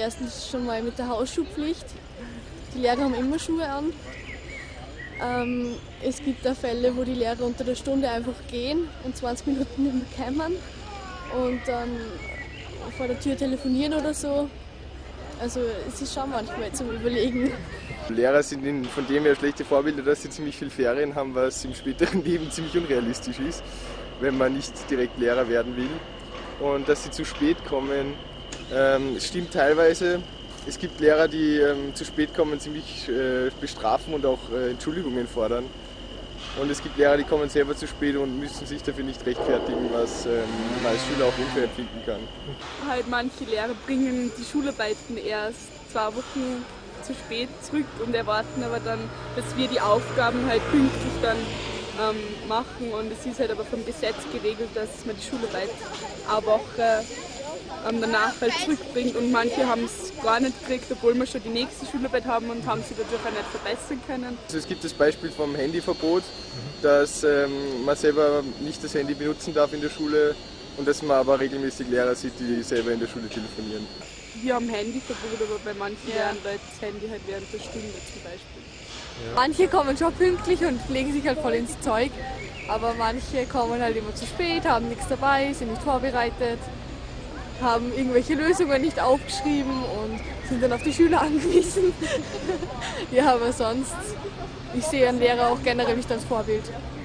erstens schon mal mit der Hausschuhpflicht. Die Lehrer haben immer Schuhe an. Es gibt auch Fälle, wo die Lehrer unter der Stunde einfach gehen und 20 Minuten nicht mehr kommen und dann vor der Tür telefonieren oder so. Also es ist schon manchmal zum Überlegen. Lehrer sind von dem her schlechte Vorbilder, dass sie ziemlich viel Ferien haben, was im späteren Leben ziemlich unrealistisch ist, wenn man nicht direkt Lehrer werden will. Und dass sie zu spät kommen, stimmt teilweise. Es gibt Lehrer, die zu spät kommen, ziemlich bestrafen und auch Entschuldigungen fordern. Und es gibt Lehrer, die kommen selber zu spät und müssen sich dafür nicht rechtfertigen, was man als Schüler auch unfair empfinden kann. Halt manche Lehrer bringen die Schularbeiten erst 2 Wochen zu spät zurück und erwarten aber dann, dass wir die Aufgaben halt pünktlich dann machen. Und es ist halt aber vom Gesetz geregelt, dass man die Schularbeit eine Woche danach halt zurückbringt und manche haben es gar nicht gekriegt, obwohl wir schon die nächste Schularbeit haben und haben sie dadurch auch nicht verbessern können. Also es gibt das Beispiel vom Handyverbot, dass man selber nicht das Handy benutzen darf in der Schule und dass man aber regelmäßig Lehrer sieht, die selber in der Schule telefonieren. Wir haben Handyverbot, aber bei manchen lernen Leute das Handy halt während der Stunde zum Beispiel. Ja. Manche kommen schon pünktlich und legen sich halt voll ins Zeug, aber manche kommen halt immer zu spät, haben nichts dabei, sind nicht vorbereitet, haben irgendwelche Lösungen nicht aufgeschrieben und sind dann auf die Schüler angewiesen. Ja, aber sonst, ich sehe einen Lehrer auch generell nicht als Vorbild.